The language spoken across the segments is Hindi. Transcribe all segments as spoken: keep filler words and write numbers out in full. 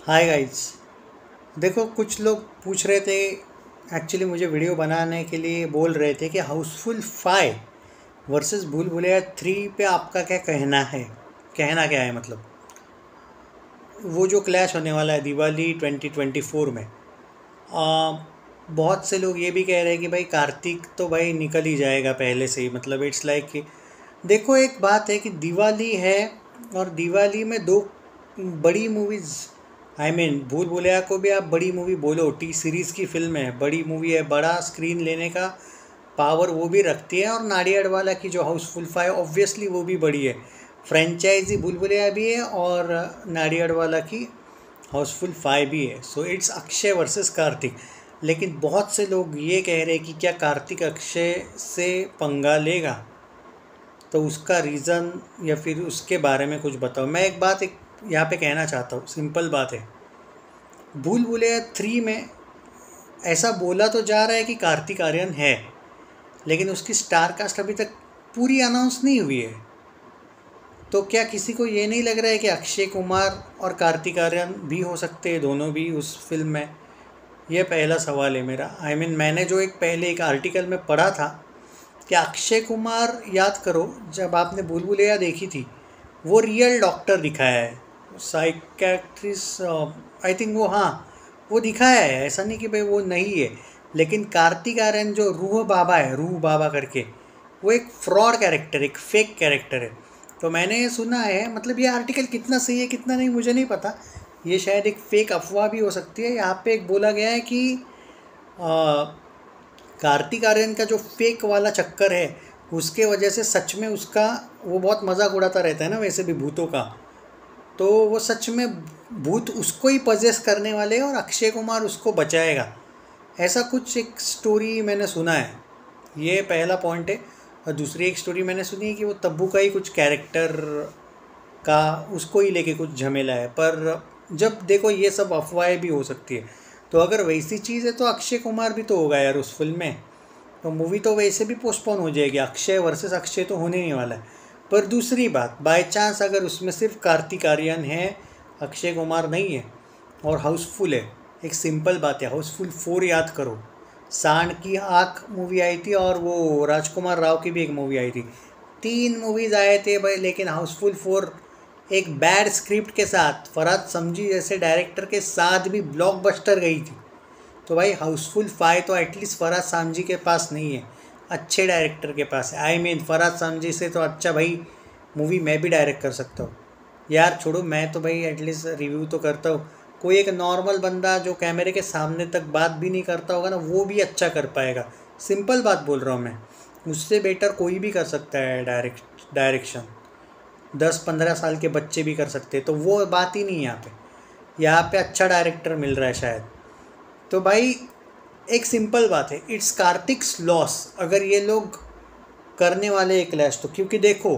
Hi guys. देखो, कुछ लोग पूछ रहे थे, एक्चुअली मुझे वीडियो बनाने के लिए बोल रहे थे कि हाउसफुल फाइव वर्सेस भूल भुलैया थ्री पे आपका क्या कहना है। कहना क्या है मतलब, वो जो क्लैश होने वाला है दिवाली ट्वेंटी ट्वेंटी फोर में। आ, बहुत से लोग ये भी कह रहे हैं कि भाई कार्तिक तो भाई निकल ही जाएगा पहले से ही, मतलब इट्स लाइक कि देखो, एक बात है कि दिवाली है और दिवाली में दो बड़ी मूवीज़, आई मीन भूल भुलैया को भी आप बड़ी मूवी बोलो, टी सीरीज़ की फिल्म है, बड़ी मूवी है, बड़ा स्क्रीन लेने का पावर वो भी रखती है। और नाडियाडवाला की जो हाउसफुल फाइव ऑब्वियसली वो भी बड़ी है, फ्रेंचाइजी भूल भुलैया भी है और नाडियाडवाला की हाउसफुल फाइव भी है। So it's Akshay versus Kartik. लेकिन बहुत से लोग ये कह रहे हैं कि क्या कार्तिक अक्षय से पंगा लेगा, तो उसका रीज़न या फिर उसके बारे में कुछ बताओ। मैं एक बात एक यहाँ पे कहना चाहता हूँ, सिंपल बात है। भूल भुलैया थ्री में ऐसा बोला तो जा रहा है कि कार्तिक आर्यन है, लेकिन उसकी स्टार कास्ट अभी तक पूरी अनाउंस नहीं हुई है। तो क्या किसी को ये नहीं लग रहा है कि अक्षय कुमार और कार्तिक आर्यन भी हो सकते हैं, दोनों भी उस फिल्म में? यह पहला सवाल है मेरा। आई I मीन mean, मैंने जो एक पहले एक आर्टिकल में पढ़ा था कि अक्षय कुमार, याद करो जब आपने भूल भुलैया देखी थी, वो रियल डॉक्टर दिखाया है, साइकेट्रिस्ट आई थिंक, वो हाँ वो दिखाया है, ऐसा नहीं कि भाई वो नहीं है। लेकिन कार्तिक आर्यन जो रूह बाबा है, रूह बाबा करके, वो एक फ्रॉड कैरेक्टर, एक फेक कैरेक्टर है। तो मैंने सुना है, मतलब ये आर्टिकल कितना सही है कितना नहीं मुझे नहीं पता, ये शायद एक फेक अफवाह भी हो सकती है। यहाँ पे एक बोला गया है कि आ, कार्तिक आर्यन का जो फेक वाला चक्कर है, उसके वजह से सच में उसका, वो बहुत मजाक उड़ाता रहता है ना वैसे भी भूतों का, तो वो सच में भूत उसको ही पजेस करने वाले हैं और अक्षय कुमार उसको बचाएगा। ऐसा कुछ एक स्टोरी मैंने सुना है। ये पहला पॉइंट है। और दूसरी एक स्टोरी मैंने सुनी है कि वो तब्बू का ही कुछ कैरेक्टर का, उसको ही लेके कुछ झमेला है। पर जब देखो, ये सब अफवाहें भी हो सकती है, तो अगर वैसी चीज़ है तो अक्षय कुमार भी तो होगा यार उस फिल्म में, तो मूवी तो वैसे भी पोस्टपोन हो जाएगी। अक्षय वर्सेस अक्षय तो होने नहीं वाला है। पर दूसरी बात, बाय चांस अगर उसमें सिर्फ कार्तिक आर्यन है, अक्षय कुमार नहीं है, और हाउसफुल है, एक सिंपल बात है, हाउसफुल फोर याद करो, सांड की आँख मूवी आई थी और वो राजकुमार राव की भी एक मूवी आई थी, तीन मूवीज़ आए थे भाई। लेकिन हाउसफुल फोर एक बैड स्क्रिप्ट के साथ, फरहाद समजी जैसे डायरेक्टर के साथ भी ब्लॉकबस्टर गई थी। तो भाई हाउसफुल फाइव तो एटलीस्ट फरहाद सामजी के पास नहीं है, अच्छे डायरेक्टर के पास है। आई मीन फरहाद सामजी से तो अच्छा भाई मूवी मैं भी डायरेक्ट कर सकता हूँ यार। छोड़ो, मैं तो भाई एटलीस्ट रिव्यू तो करता हूँ। कोई एक नॉर्मल बंदा जो कैमरे के सामने तक बात भी नहीं करता होगा ना, वो भी अच्छा कर पाएगा। सिंपल बात बोल रहा हूँ मैं, उससे बेटर कोई भी कर सकता है डायरेक्ट डायरेक्शन, दस पंद्रह साल के बच्चे भी कर सकते हैं। तो वो बात ही नहीं है यहाँ पे। यहाँ पे अच्छा डायरेक्टर मिल रहा है शायद। तो भाई एक सिंपल बात है, इट्स कार्तिक्स लॉस अगर ये लोग करने वाले एक क्लैश तो। क्योंकि देखो,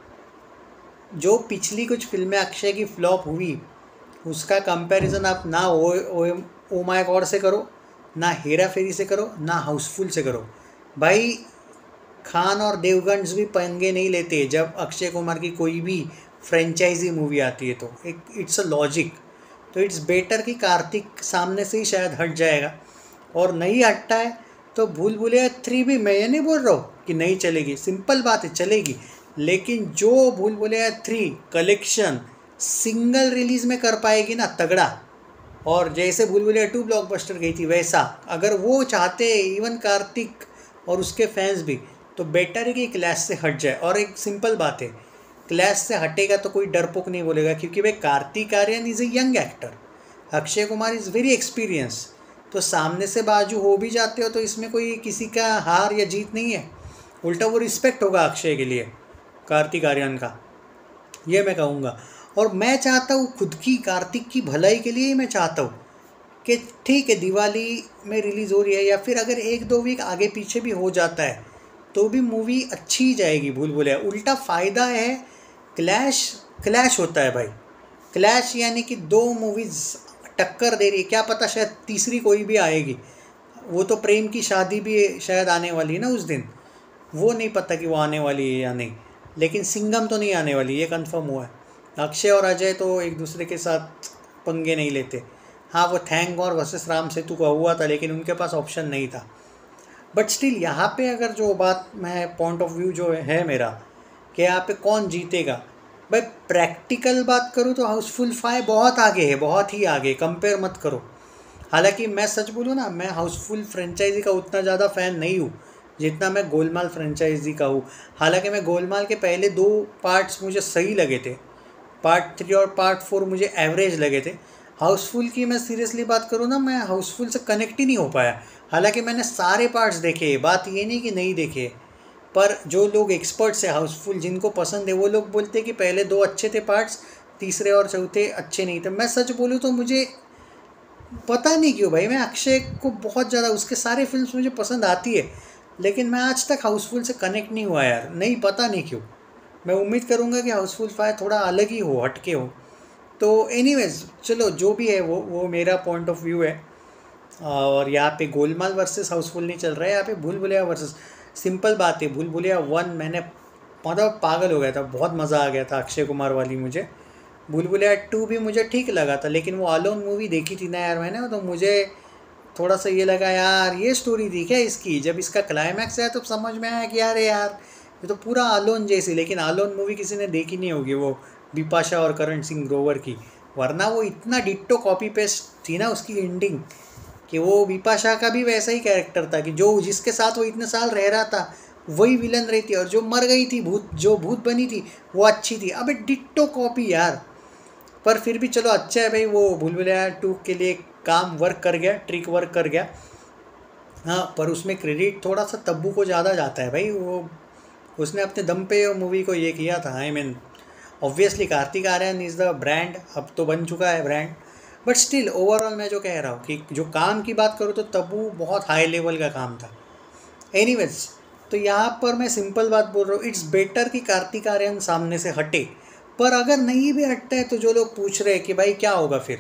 जो पिछली कुछ फिल्में अक्षय की फ्लॉप हुई, उसका कंपैरिजन आप ना ओ ओ, ओ माय गॉड से करो, ना हेरा फेरी से करो, ना हाउसफुल से करो। भाई खान और देवगन्स भी पंगे नहीं लेते जब अक्षय कुमार की कोई भी फ्रेंचाइजी मूवी आती है, तो एक इट्स अ लॉजिक। तो इट्स बेटर कि कार्तिक सामने से ही शायद हट जाएगा, और नहीं हटता है तो भूल भुलैया थ्री भी, मैं ये नहीं बोल रहा हूँ कि नहीं चलेगी, सिंपल बात है चलेगी। लेकिन जो Bhool Bhulaiyaa three collection single release में कर पाएगी ना तगड़ा, और जैसे भूल भुलैया टू ब्लॉकबस्टर गई थी, वैसा अगर वो चाहते इवन कार्तिक और उसके फैंस भी, तो बेटर है कि क्लैश से हट जाए। और एक सिंपल बात है, क्लैश से हटेगा तो कोई डरपोक नहीं बोलेगा, क्योंकि भाई Kartik Aaryan is a young actor, Akshay Kumar is very experience. तो सामने से बाजू हो भी जाते हो तो इसमें कोई किसी का हार या जीत नहीं है, उल्टा वो रिस्पेक्ट होगा अक्षय के लिए, कार्तिक आर्यन का, ये मैं कहूँगा। और मैं चाहता हूँ खुद की, कार्तिक की भलाई के लिए ही मैं चाहता हूँ कि ठीक है दिवाली में रिलीज़ हो रही है, या फिर अगर एक दो वीक आगे पीछे भी हो जाता है तो भी मूवी अच्छी ही जाएगी भूल भुलैया। उल्टा फ़ायदा है, क्लैश क्लैश होता है भाई, क्लैश यानी कि दो मूवीज़ टक्कर दे रही है, क्या पता शायद तीसरी कोई भी आएगी। वो तो प्रेम की शादी भी शायद आने वाली है ना उस दिन, वो नहीं पता कि वो आने वाली है या नहीं। लेकिन सिंघम तो नहीं आने वाली, ये कंफर्म हुआ है। अक्षय और अजय तो एक दूसरे के साथ पंगे नहीं लेते। हाँ, वो thank God versus Ram Setu का हुआ था, लेकिन उनके पास ऑप्शन नहीं था। बट स्टिल यहाँ पे अगर जो बात मैं पॉइंट ऑफ व्यू जो है मेरा कि यहाँ पे कौन जीतेगा, भाई प्रैक्टिकल बात करूँ तो हाउसफुल फाइव बहुत आगे है, बहुत ही आगे, कंपेयर मत करो। हालांकि मैं सच बोलूँ ना, मैं हाउसफुल फ्रेंचाइजी का उतना ज़्यादा फ़ैन नहीं हूँ जितना मैं गोलमाल फ्रेंचाइजी का हूँ। हालांकि मैं गोलमाल के पहले दो पार्ट्स मुझे सही लगे थे, पार्ट थ्री और पार्ट फोर मुझे एवरेज लगे थे। हाउसफुल की मैं सीरियसली बात करूँ ना, मैं हाउसफुल से कनेक्ट ही नहीं हो पाया। हालांकि मैंने सारे पार्ट्स देखे, बात ये नहीं कि नहीं देखे, पर जो लोग एक्सपर्ट्स है हाउसफुल जिनको पसंद है वो लोग बोलते कि पहले दो अच्छे थे पार्ट्स, तीसरे और चौथे अच्छे नहीं थे। मैं सच बोलूँ तो मुझे पता नहीं क्यों भाई, मैं अक्षय को बहुत ज़्यादा, उसके सारे फिल्म्स मुझे पसंद आती है, लेकिन मैं आज तक हाउसफुल से कनेक्ट नहीं हुआ यार, नहीं पता नहीं क्यों। मैं उम्मीद करूँगा कि हाउसफुल फाइव थोड़ा अलग ही हो, हटके हो। तो एनीवेज चलो जो भी है वो वो मेरा पॉइंट ऑफ व्यू है। और यहाँ पे गोलमाल वर्सेस हाउसफुल नहीं चल रहा है, यहाँ पे भूल भुलैया वर्सेस। सिंपल बात है, भूल भुलैया वन मैंने मतलब पागल हो गया था, बहुत मज़ा आ गया था अक्षय कुमार वाली मुझे। भूल भुलैया टू भी मुझे ठीक लगा था, लेकिन वो अलोन मूवी देखी थी ना यार मैंने, तो मुझे थोड़ा सा ये लगा यार ये स्टोरी थी क्या इसकी। जब इसका क्लाइमैक्स आया तो समझ में आया कि यार यार ये तो पूरा अलोन जैसी, लेकिन अलोन मूवी किसी ने देखी नहीं होगी वो बिपाशा और करण सिंह ग्रोवर की, वरना वो इतना डिट्टो कॉपी पेस्ट थी ना उसकी एंडिंग, कि वो बिपाशा का भी वैसा ही कैरेक्टर था कि जो जिसके साथ वो इतने साल रह रहा था वही विलन रहती, और जो मर गई थी भूत, जो भूत बनी थी वो अच्छी थी। अबे डिट्टो कॉपी यार। पर फिर भी चलो अच्छा है भाई, वो भूल भुलैया टू के लिए काम वर्क कर गया, ट्रिक वर्क कर गया। हाँ, पर उसमें क्रेडिट थोड़ा सा तब्बू को ज़्यादा जाता है भाई, वो उसने अपने दम पे मूवी को ये किया था। I mean obviously Kartik Aaryan is the brand, अब तो बन चुका है ब्रांड, बट स्टिल ओवरऑल मैं जो कह रहा हूँ कि जो काम की बात करूँ तो तब्बू बहुत हाई लेवल का काम था। एनीवेज, तो यहाँ पर मैं सिंपल बात बोल रहा हूँ, इट्स बेटर कि कार्तिक आर्यन सामने से हटे। पर अगर नहीं भी हटता है तो जो लोग पूछ रहे हैं कि भाई क्या होगा फिर,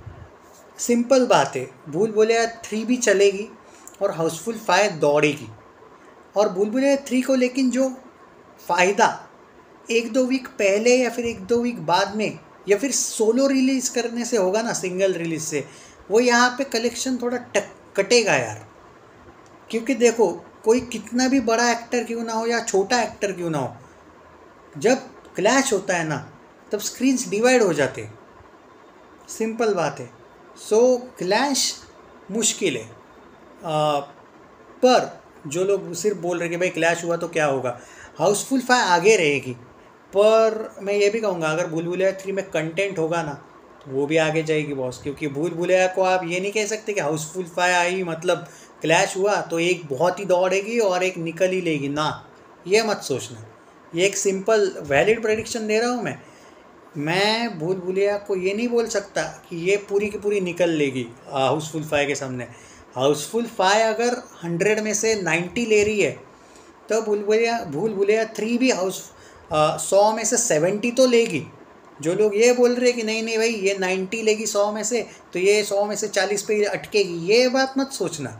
सिंपल बात है, भूल भुलैया थ्री भी चलेगी और हाउसफुल फाइव दौड़ेगी। और भूल भुलैया थ्री को लेकिन जो फ़ायदा एक दो वीक पहले या फिर एक दो वीक बाद में या फिर सोलो रिलीज़ करने से होगा ना, सिंगल रिलीज़ से, वो यहाँ पे कलेक्शन थोड़ा टक कटेगा यार। क्योंकि देखो, कोई कितना भी बड़ा एक्टर क्यों ना हो या छोटा एक्टर क्यों ना हो, जब क्लैश होता है ना तब स्क्रीन्स डिवाइड हो जाते, सिंपल बात है। सो क्लैश मुश्किल है। आ, पर जो लोग सिर्फ बोल रहे कि भाई क्लैश हुआ तो क्या होगा, हाउसफुल फाइव आगे रहेगी। पर मैं ये भी कहूँगा अगर भूल भुलैया थ्री में कंटेंट होगा ना तो वो भी आगे जाएगी बॉस, क्योंकि भूल भुलैया को आप ये नहीं कह सकते कि हाउसफुल फाइव आई मतलब क्लैश हुआ तो एक बहुत ही दौड़ेगी और एक निकल ही लेगी ना, ये मत सोचना। ये एक सिंपल वैलिड प्रेडिक्शन दे रहा हूँ मैं मैं भूल भुलैया को ये नहीं बोल सकता कि ये पूरी की पूरी निकल लेगी हाउसफुल फाइव के सामने। हाउसफुल फाइव अगर हंड्रेड में से नाइन्टी ले रही है तो भूल भुलैया भूल भुलैया थ्री भी हाउस सौ में से सेवेंटी तो लेगी। जो लोग ये बोल रहे हैं कि नहीं नहीं भाई ये नाइन्टी लेगी सौ में से तो ये सौ में से चालीस पे अटकेगी, ये बात मत सोचना।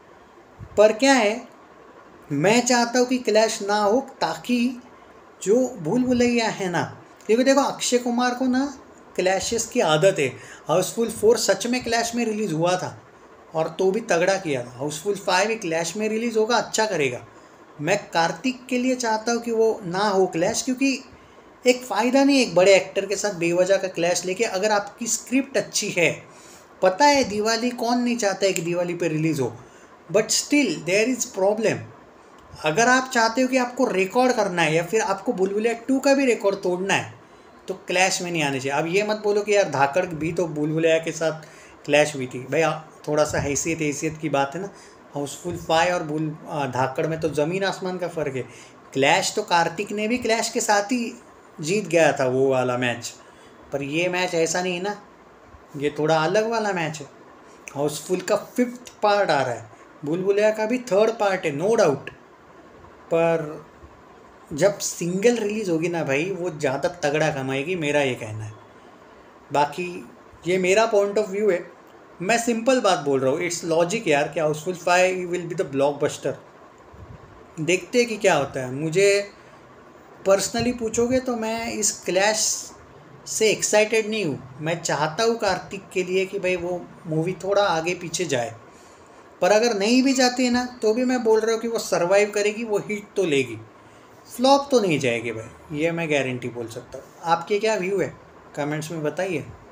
पर क्या है, मैं चाहता हूँ कि क्लैश ना हो, ताकि जो भूल भुलैया है ना, क्योंकि देखो अक्षय कुमार को ना क्लैशेस की आदत है। हाउसफुल फोर सच में क्लैश में रिलीज़ हुआ था और तो भी तगड़ा किया था। हाउसफुल फाइव भी क्लैश में रिलीज़ होगा, अच्छा करेगा। मैं कार्तिक के लिए चाहता हूँ कि वो ना हो क्लैश, क्योंकि एक फ़ायदा नहीं एक बड़े एक्टर के साथ बेवजह का क्लैश लेके। अगर आपकी स्क्रिप्ट अच्छी है, पता है दिवाली कौन नहीं चाहता है कि दिवाली पे रिलीज़ हो, but still there is problem. अगर आप चाहते हो कि आपको रिकॉर्ड करना है या फिर आपको भूल भुलैया टू का भी रिकॉर्ड तोड़ना है तो क्लैश में नहीं आने चाहिए। अब ये मत बोलो कि यार धाकड़ भी तो भूल भुलैया के साथ क्लैश हुई थी, भाई थोड़ा सा हैसियत हैसियत की बात है ना। हाउसफुल फाइव और भूल धाकड़ में तो ज़मीन आसमान का फ़र्क है। क्लैश तो कार्तिक ने भी क्लैश के साथ ही जीत गया था वो वाला मैच, पर ये मैच ऐसा नहीं है ना, ये थोड़ा अलग वाला मैच है। हाउसफुल का फिफ्थ पार्ट आ रहा है, भूल भुलैया का भी थर्ड पार्ट है, नो डाउट। पर जब सिंगल रिलीज़ होगी ना भाई वो ज़्यादा तगड़ा कमाएगी, मेरा ये कहना है। बाकी ये मेरा पॉइंट ऑफ व्यू है, मैं सिंपल बात बोल रहा हूँ, इट्स लॉजिक यार कि Housefull five will be the blockbuster. देखते हैं कि क्या होता है। मुझे पर्सनली पूछोगे तो मैं इस क्लैश से एक्साइटेड नहीं हूँ। मैं चाहता हूँ कार्तिक के लिए कि भाई वो मूवी थोड़ा आगे पीछे जाए, पर अगर नहीं भी जाती है ना तो भी मैं बोल रहा हूँ कि वो सरवाइव करेगी, वो हिट तो लेगी, फ्लॉप तो नहीं जाएगी भाई, ये मैं गारंटी बोल सकता हूँ। आपके क्या व्यू है कमेंट्स में बताइए।